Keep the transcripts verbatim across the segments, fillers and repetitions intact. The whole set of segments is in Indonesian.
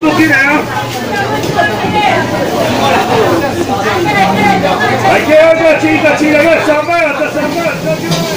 进来啊！来，第二个，七个，七个，三个，这三个，这三个。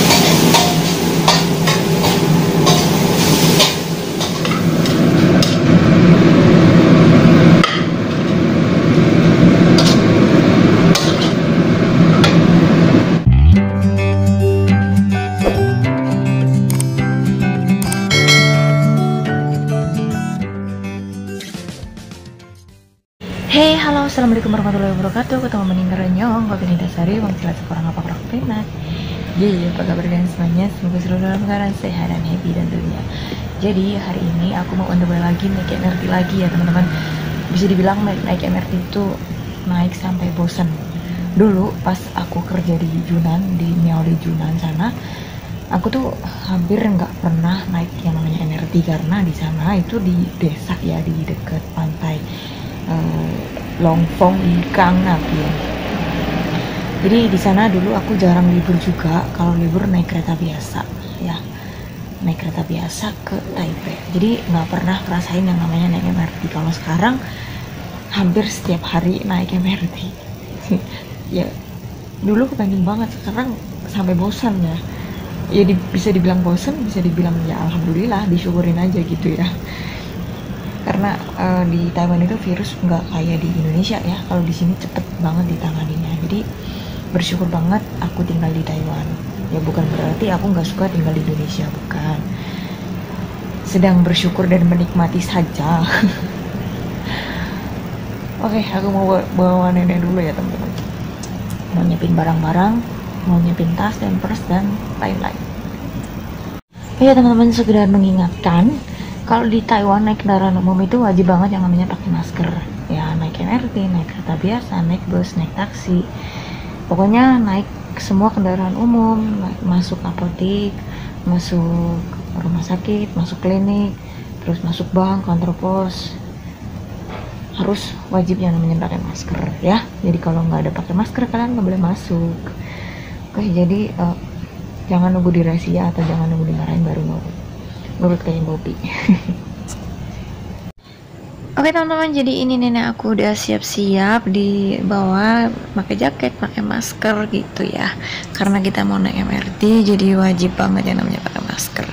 Hey, halo, assalamualaikum warahmatullahi wabarakatuh. Ketemu meninggal nyong, kopi Nidasari, wong jelas seorang apa kurang penak. Jadi, apa kabar kalian semuanya? Semoga selalu dalam keadaan sehat dan happy dan tentunya. Jadi, hari ini aku mau on the way lagi naik M R T lagi ya teman-teman. Bisa dibilang naik, naik M R T itu naik sampai bosan. Dulu pas aku kerja di Junan, di Miaoli Junan sana, aku tuh hampir nggak pernah naik yang namanya M R T karena di sana itu di desa ya, di dekat pantai. Uh, Longfong di Kangap ya. Jadi di sana dulu aku jarang libur juga. Kalau libur naik kereta biasa ya, naik kereta biasa ke Taipei. Jadi nggak pernah ngerasain yang namanya naik M R T. Kalau sekarang hampir setiap hari naik M R T. Ya dulu kepengen banget, sekarang sampai bosan ya. Ya di, bisa dibilang bosan, bisa dibilang ya alhamdulillah, disyukurin aja gitu ya. Karena uh, di Taiwan itu virus nggak kayak di Indonesia ya. Kalau di sini cepet banget ditanganinya. Jadi bersyukur banget aku tinggal di Taiwan. Ya bukan berarti aku nggak suka tinggal di Indonesia, bukan. Sedang bersyukur dan menikmati saja. Oke, aku mau bawa nenek dulu ya teman-teman. Mau nyiapin barang-barang, mau nyiapin tas dan purse dan lain-lain. Ya teman-teman, sekedar mengingatkan. Kalau di Taiwan naik kendaraan umum itu wajib banget yang namanya pakai masker. Ya naik M R T, naik kereta biasa, naik bus, naik taksi. Pokoknya naik semua kendaraan umum, masuk apotek, masuk rumah sakit, masuk klinik, terus masuk bank, kantor pos. Harus wajib yang namanya pakai masker ya. Jadi kalau nggak ada pakai masker kalian nggak boleh masuk. Oke, jadi uh, jangan nunggu di razia atau jangan nunggu dimarahin baru nurut. Nurut kayak Bobby. Oke teman-teman, jadi ini nenek aku udah siap-siap di bawah, pakai jaket, pakai masker gitu ya. Karena kita mau naik M R T, jadi wajib banget yang namanya pakai masker.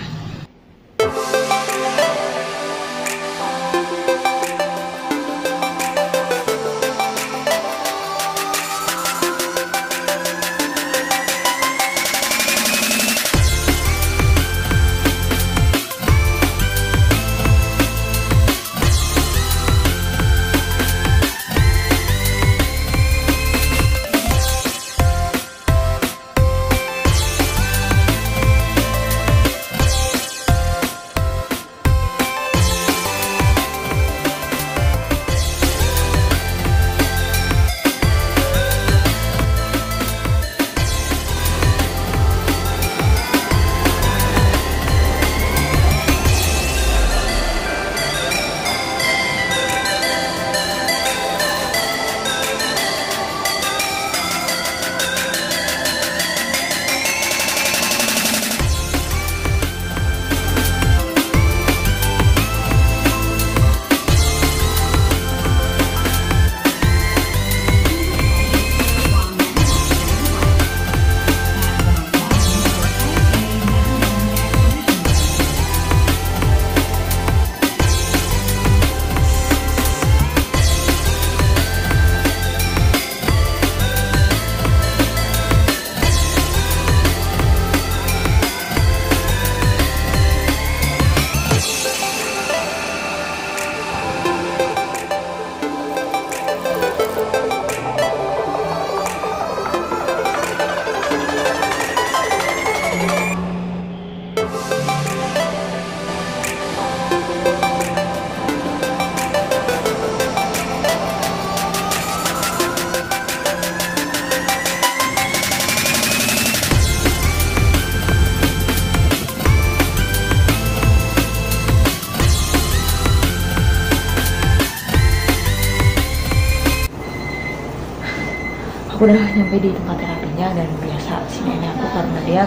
Aku udah nyampe di tempat terapinya dan biasa si nenek aku karena dia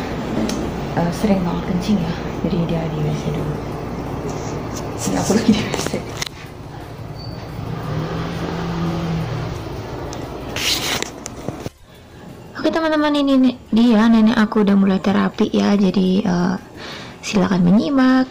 uh, sering banget kencing ya, jadi dia di W C dulu. Ini aku lagi di W C. Oke teman-teman, ini nih, dia nenek aku udah mulai terapi ya, jadi uh, silakan menyimak.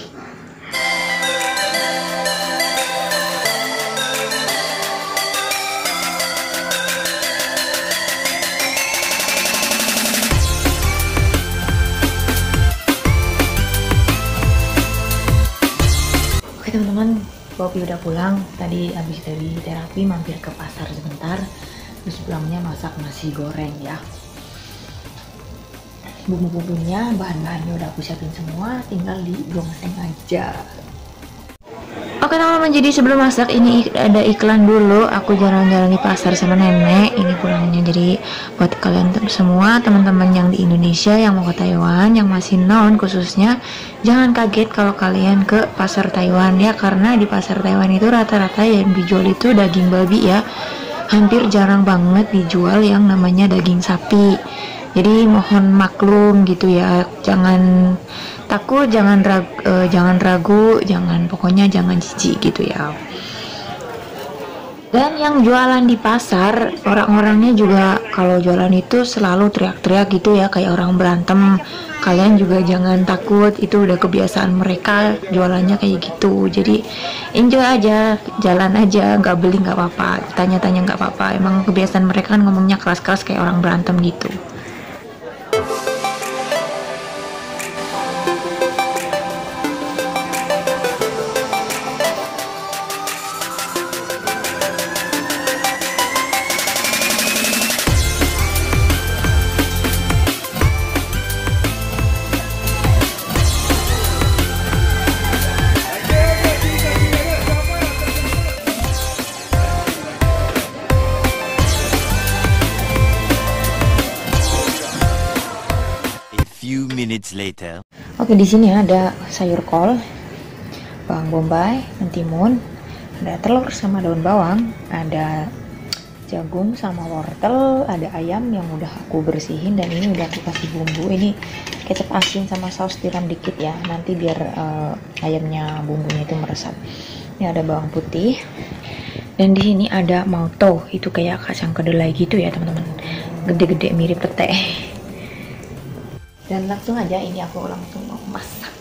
Oke teman-teman, Bobby udah pulang. Tadi habis dari terapi mampir ke pasar sebentar, terus pulangnya masak nasi goreng ya. Bumbu-bumbunya, bahan-bahannya udah aku siapin semua, tinggal digongseng aja. Oke teman-teman, jadi sebelum masak ini ada iklan dulu. Aku jalan-jalan di pasar sama nenek. Ini pulangnya, jadi buat kalian semua teman-teman yang di Indonesia yang mau ke Taiwan, yang masih non khususnya, jangan kaget kalau kalian ke pasar Taiwan ya, karena di pasar Taiwan itu rata-rata yang dijual itu daging babi ya. Hampir jarang banget dijual yang namanya daging sapi. Jadi mohon maklum gitu ya, jangan takut, jangan ragu, eh, jangan ragu, jangan pokoknya jangan jijik gitu ya. Dan yang jualan di pasar, orang-orangnya juga kalau jualan itu selalu teriak-teriak gitu ya, kayak orang berantem. Kalian juga jangan takut, itu udah kebiasaan mereka jualannya kayak gitu. Jadi enjoy aja, jalan aja, nggak beli nggak apa-apa, tanya-tanya nggak apa-apa. Emang kebiasaan mereka kan ngomongnya keras-keras kayak orang berantem gitu. Minutes later. Oke, di sini ada sayur kol, bawang bombay, mentimun, ada telur sama daun bawang, ada jagung sama wortel, ada ayam yang udah aku bersihin dan ini udah aku kasih bumbu. Ini kecap asin sama saus tiram dikit ya, nanti biar uh, ayamnya bumbunya itu meresap. Ini ada bawang putih. Dan di sini ada mauto, itu kayak kacang kedelai gitu ya teman-teman, gede-gede mirip pete. Dan langsung aja ini aku langsung mau masak.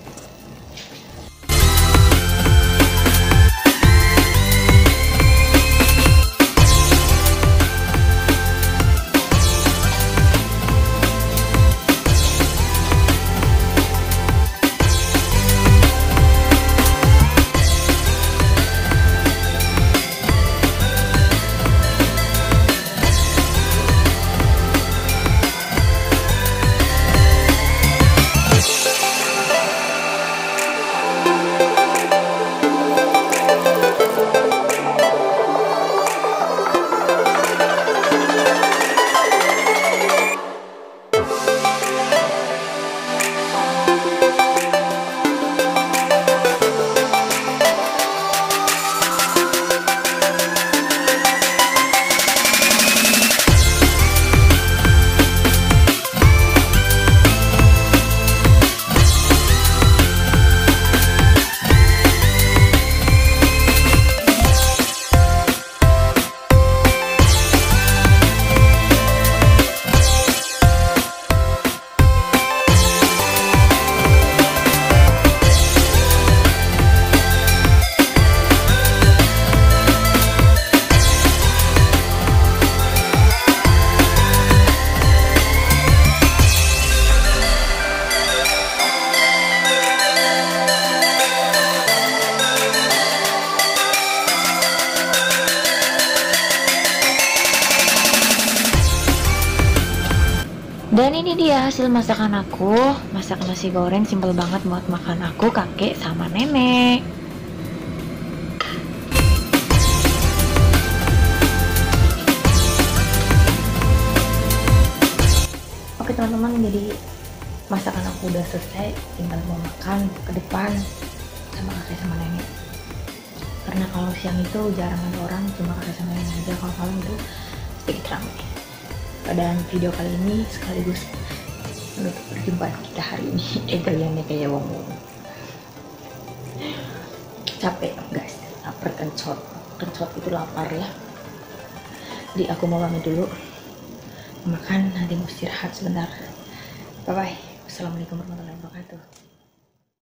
Dan ini dia hasil masakan aku. Masak nasi goreng simple banget buat makan aku, kakek, sama nenek. Oke teman-teman, jadi masakan aku udah selesai. Tinggal mau makan ke depan sama kakek sama nenek. Karena kalau siang itu jarang ada orang, cuma kakek sama nenek aja. Kalau malam itu sedikit ramai. Dan video kali ini sekaligus menutup perjumpaan kita hari ini. Eh kaliannya kayak wong-wong capek guys, lapar, kencot kencot itu lapar ya. Jadi aku mau pamit dulu. makan, nanti mau istirahat sebentar. Bye bye. Wassalamualaikum warahmatullahi wabarakatuh.